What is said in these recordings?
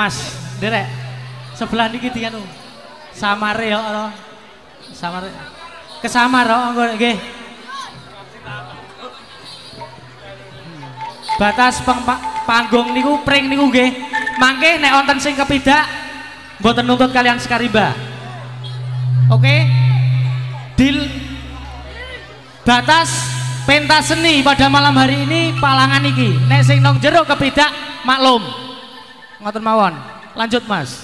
Mas, derek. Sebelah niki dianu. Samare yo ora. Samare. Kesamar kok nggih. Batas panggung niku pring niku nggih. Mangke nek wonten sing kepidak mboten nuntut kalian sekarimba. Oke? Deal. Batas pentas seni pada malam hari ini palangan iki. Nek sing nong jero kepidak maklum. Ngoten mawon. Lanjut, Mas.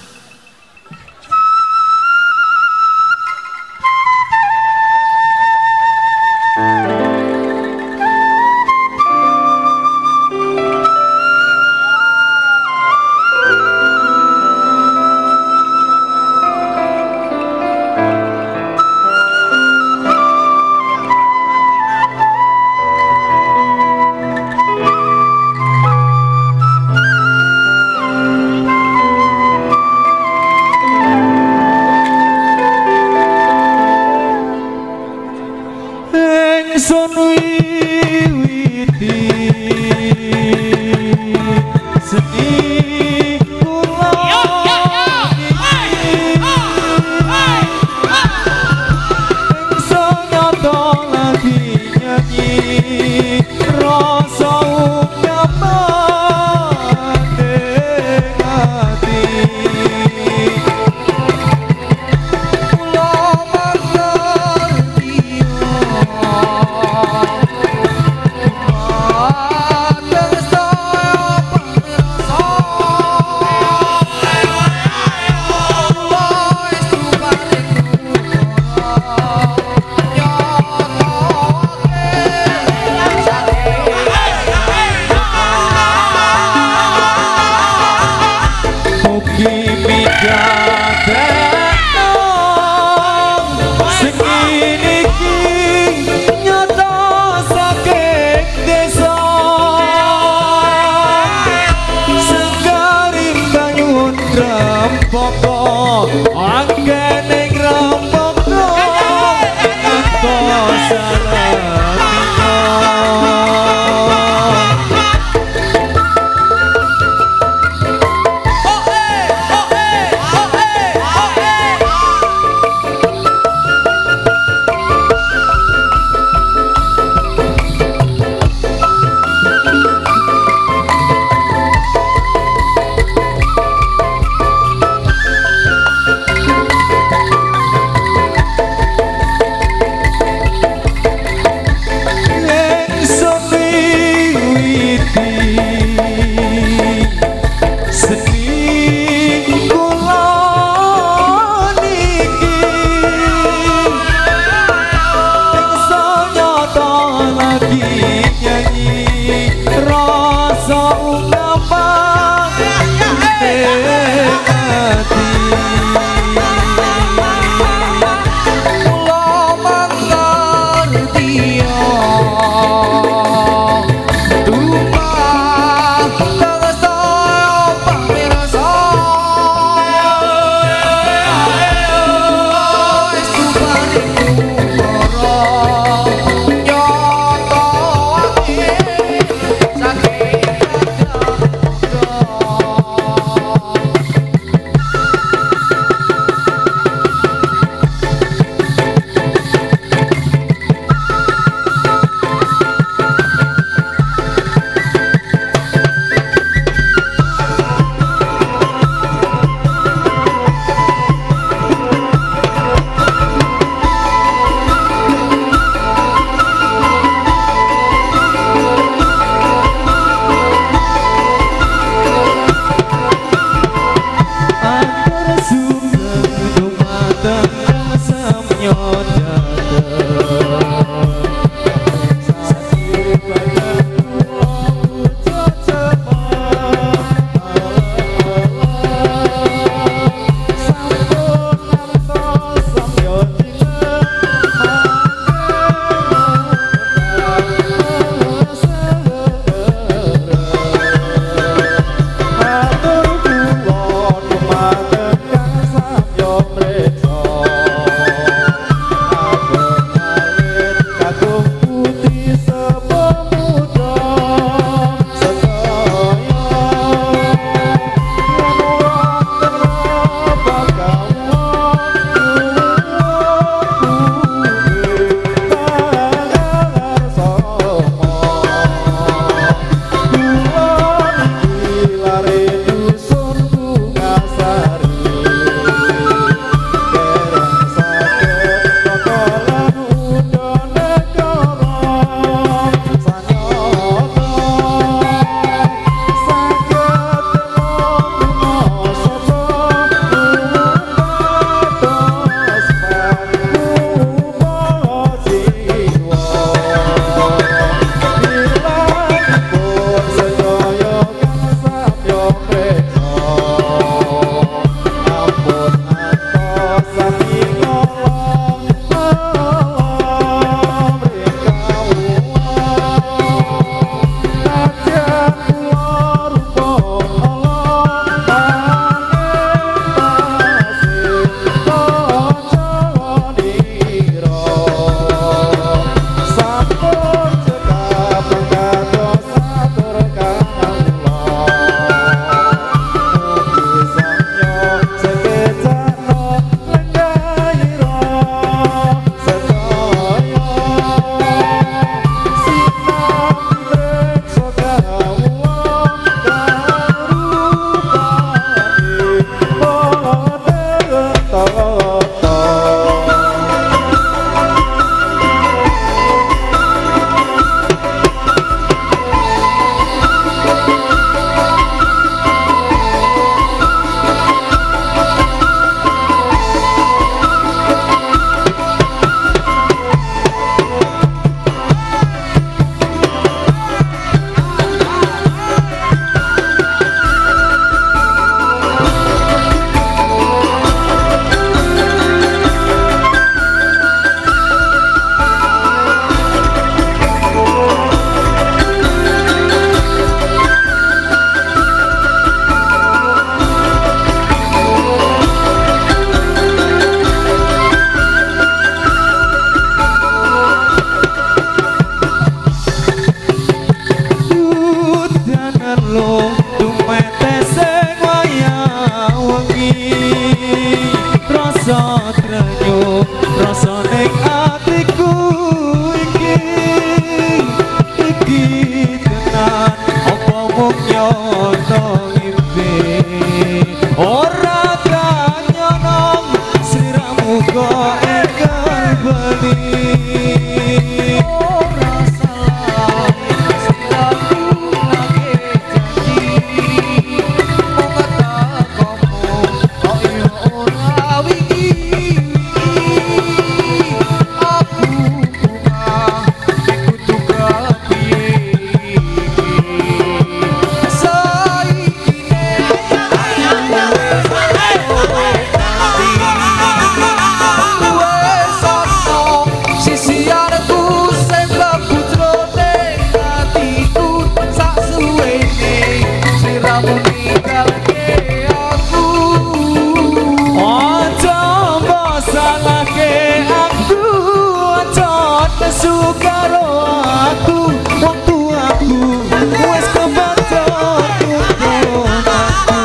karo aku wong tuaku wis kebaca tuntun aku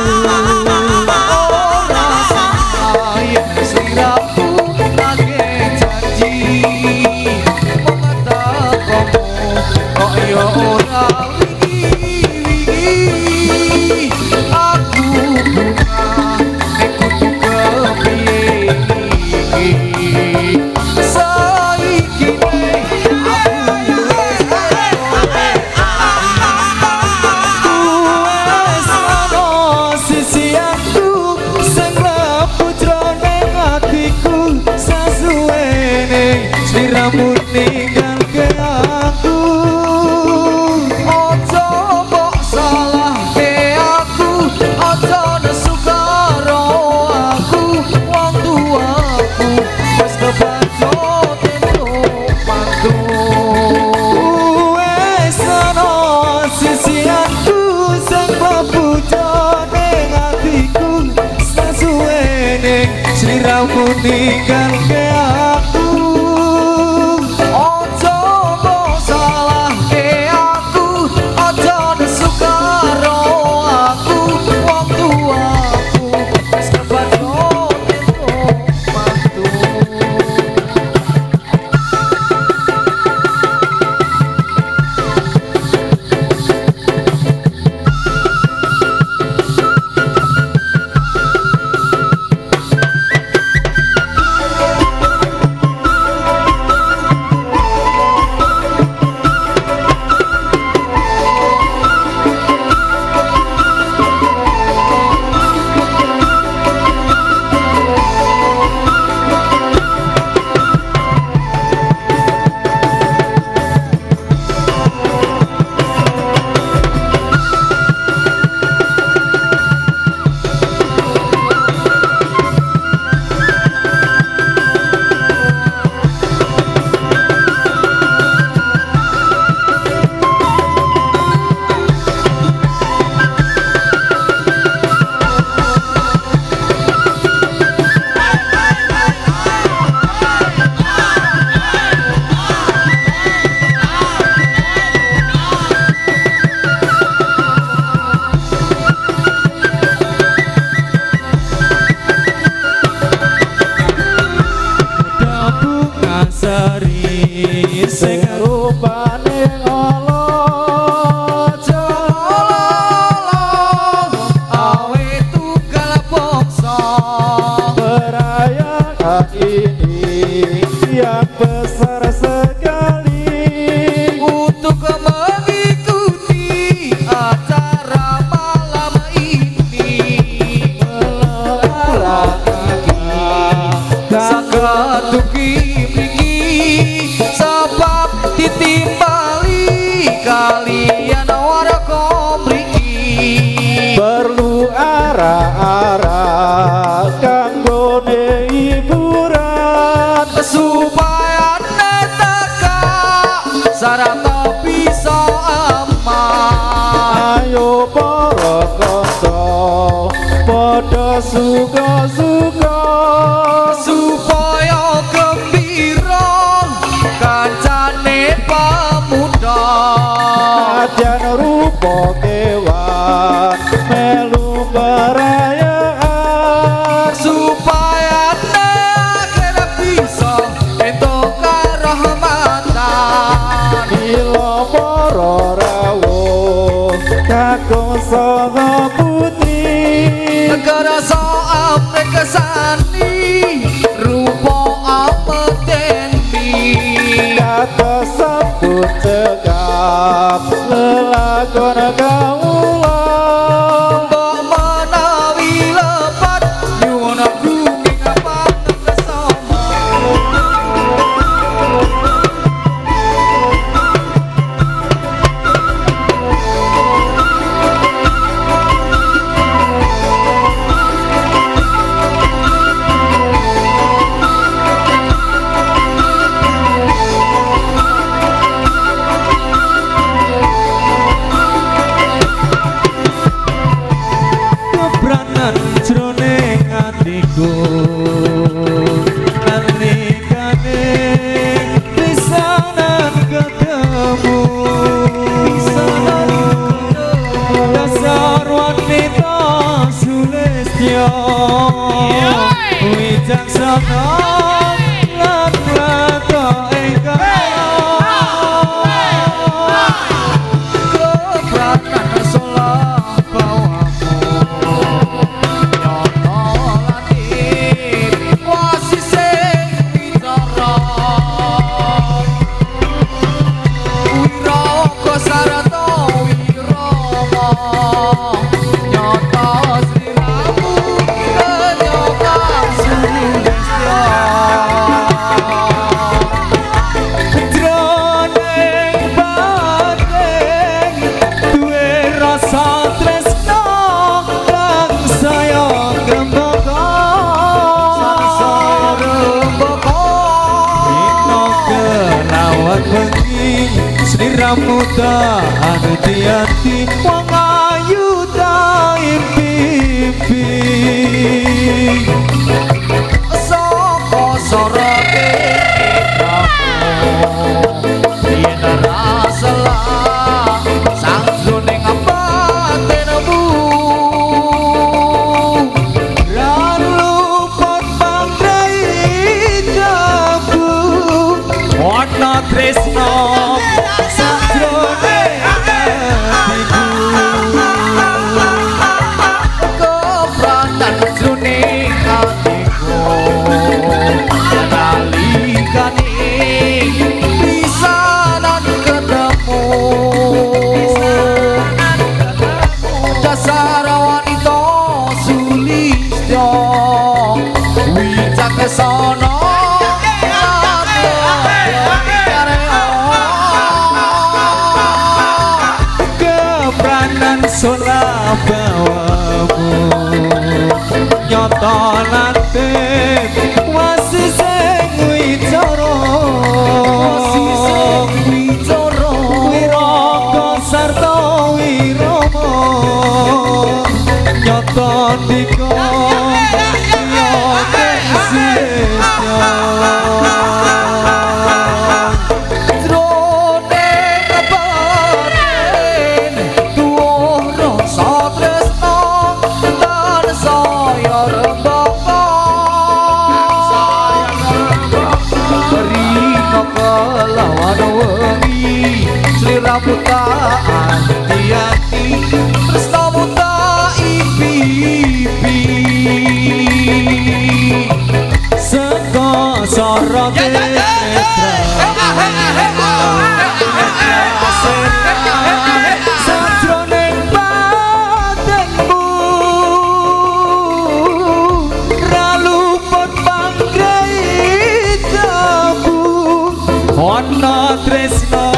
ora sayang sliramu nake janji mengetakamu kok ya ora wingi aku bunga nek kudu kepiye saiki sliramu ninggalke aku ojo mbok salahke aku ojo nesu karo aku wong tuaku wis kebaca tentu mantu wis ana sisianku sing pepuja ning atiku sasuwene sliramu ninggalke aku sing rupane ala jala awe tunggal bangsa perayaan ini yang besar sekali untuk mengikuti acara malam ini sangat ditimbali kalian warga mriki perlu arah-arah kanggone hiburan supaya netaka sarata bisa aman ayo para kanca padha suka-suka supaya gembira kancane pemuda nadyan rupa kewan melu perayaan supaya akhir bisa entuk karahmatan bila para rawuh kakung saha putri negara soal kesani rupa ameteni kata sabut tegap lelakon kawula mbok menawi lepat nyuwun gruking apa kesama Samuda hati-hati wong ayu ta impi-impi saka sorote yen ora salah sang jroning batinmu lan luput pangkai jabu ana tresno sono kepranan sulabawamu nyoto nate wasi sing wicara wiraka sarta wirama nyoto dika Buta hati-hati tresno buta ipi-ipi seko sorote sajroning batinmu ra luput panggrei jabu ana tresno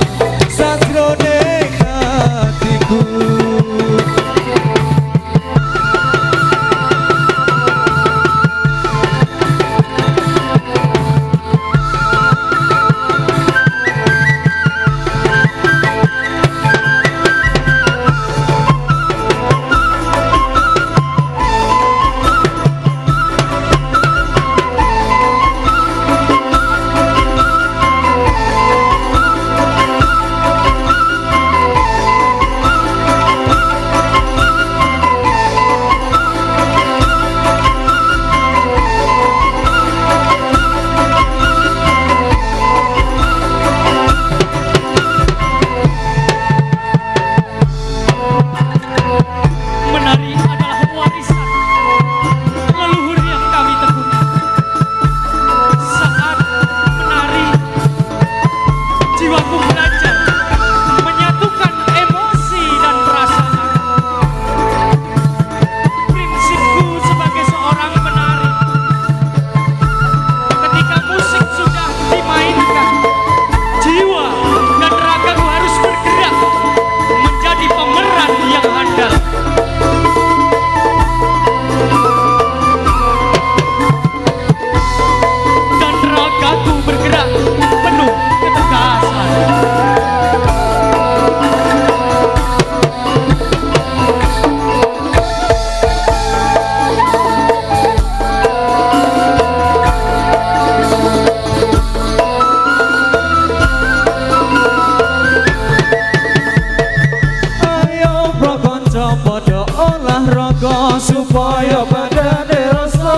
supaya badane rasa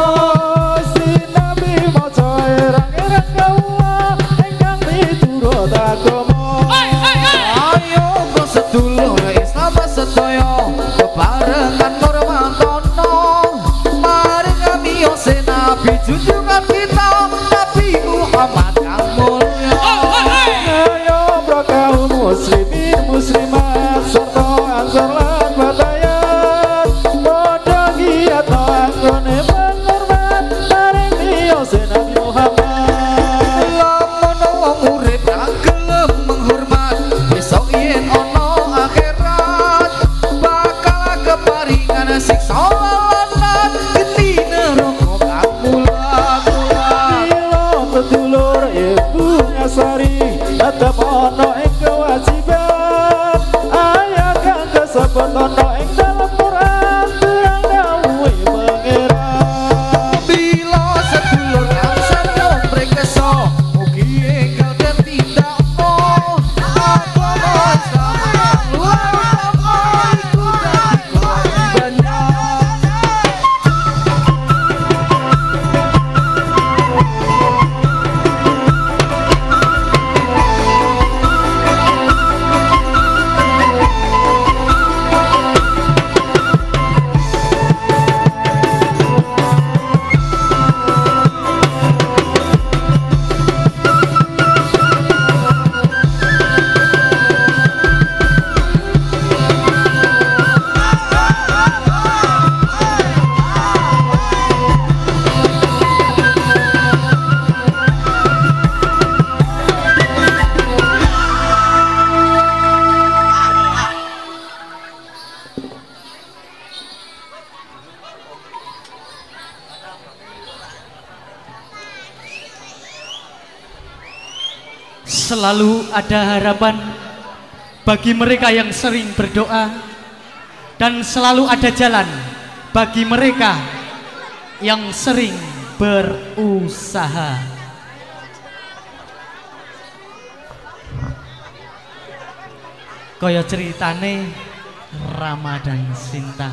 sinabi maca erang-erang kaula ingkang miturut agama ayo sedulur Islam sedaya bebarengan ngurmatono mari ngamiyo senabi junjungan kita Nabi Muhammad kang mulya ayo pro kaum muslimin muslimat sarta ansor lan bataya tetep ana ing kewajiban Selalu ada harapan bagi mereka yang sering berdoa, dan selalu ada jalan bagi mereka yang sering berusaha. Kaya ceritane Rama dan Sinta.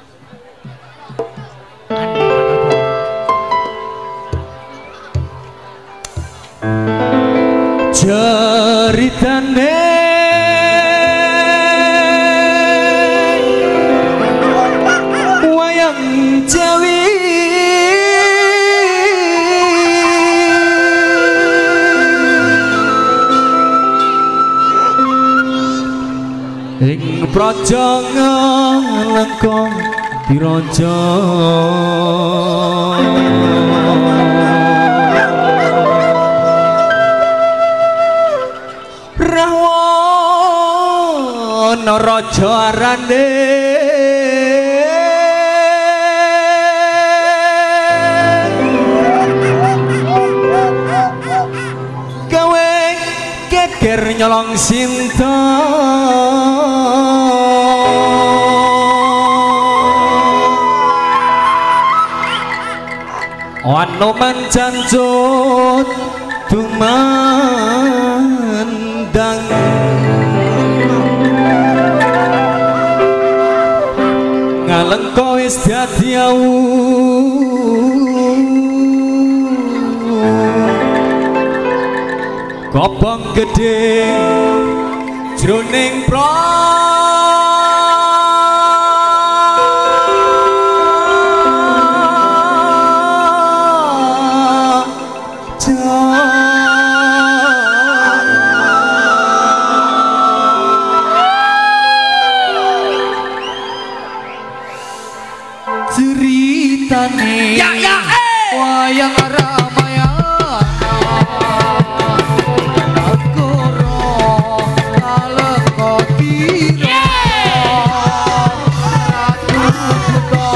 Ceritane wayang Jawi ing praja Ngalengkong Diraja Rahwana raja arane gawe geger nyolong Sinta Anoman janjut tumandang Ngalengka wis dadi awu kobong gedhe jroning ceritane wayang Ramayana Negara Ngalengka Ratu Buta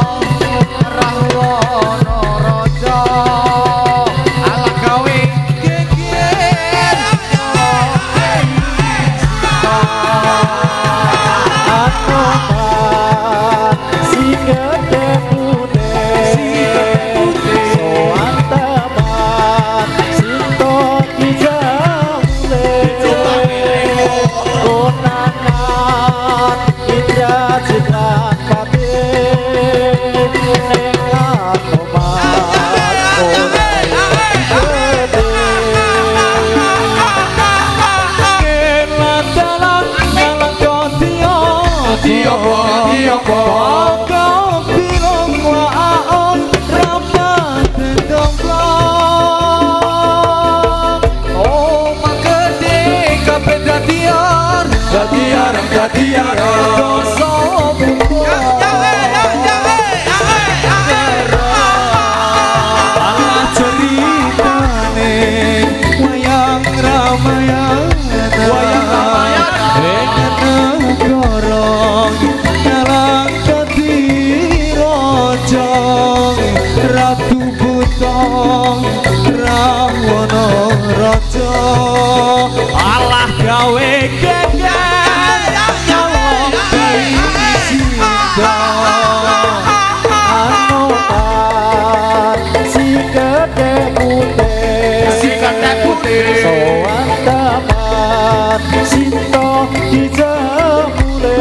Rahwana raja ala gawe geger Ratu Buta Rahwana raja alah gawe geger nyolong Sinta Anoman si gedhe putih sowan taman Sinta dijemule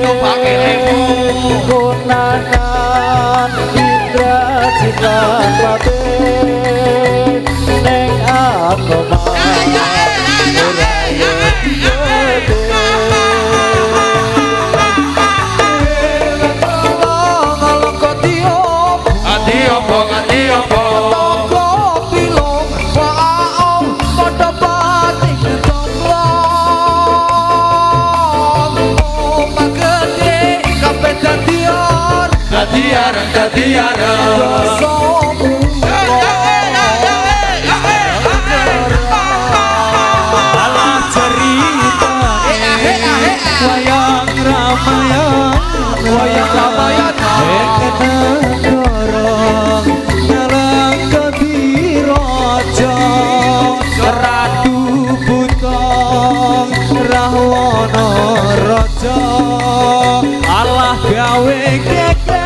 konangan Cikan pate neng Anoman Ratu Buta Rahwana raja Allah gawe geger